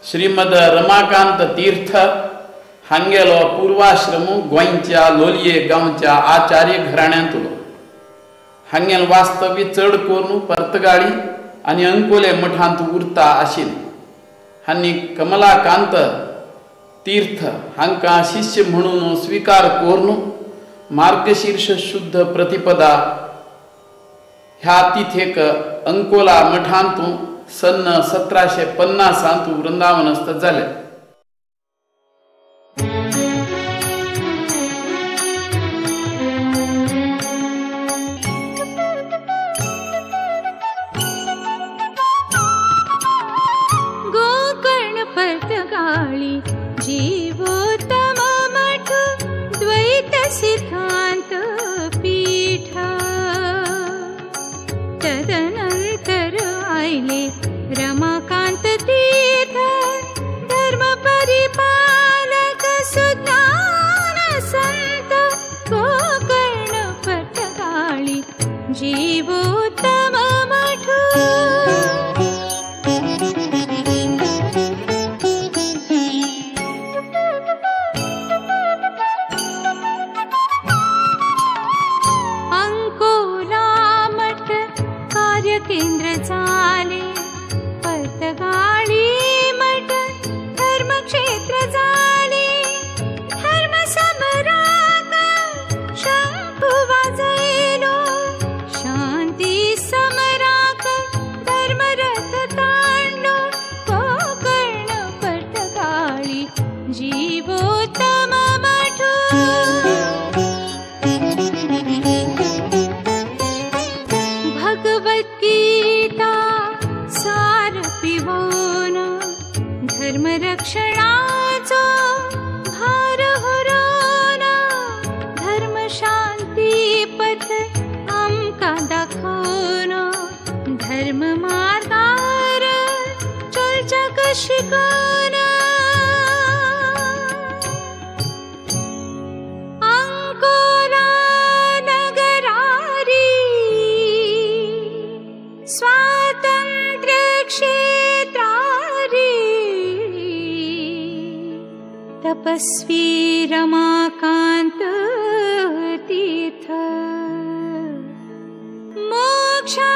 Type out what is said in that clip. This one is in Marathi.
श्रीमद रमाकांत तीर्थ हांगेलो पूर्वाश्रम गोंयच्या लोलये गांवच्या आचार्य घराण्यांतलो. हांगेल वास्तव्य चड करून पर्तगाळी आनी अंकोले मठांत उरता आशिल्ले. हांणी कमलाकांत तीर्थ हांकां शिष्य म्हणून स्वीकार करून मार्गशीर्ष शुद्ध प्रतिपदा ह्या तिथेक अंकोला मठांतून सन 1750 वृंदावनस्थ जाले. गोकर्ण पर्तगाळी जीवोत्तम मठ द्वैत सिद्धांत पीठ. तदनंतर आयले रमाकांत तीर्थ धर्म परिपालक सुज्ञान संत. गोकर्ण पर्तगाळी जीवोत्तम मठ. केंद्र झाले पर्तगाळी मठ धर्मक्षेत्र झाले. धर्म सम्राट शंभू वाजयलो शांती सम्राट धर्मरथ तांडलो. गोकर्ण पर्तगाळी जीवोत्तम मठ. भगवद्गीता सार पिवोन धर्म रक्षणाचो भार हरोन. धर्म शांती पथ आमकां दाखोवन धर्म मार्गार चलचें कशी कोन. स्वातंत्र्य क्षेत्रारी तपस्वी रमाकांत तीर्थ. मोक्षा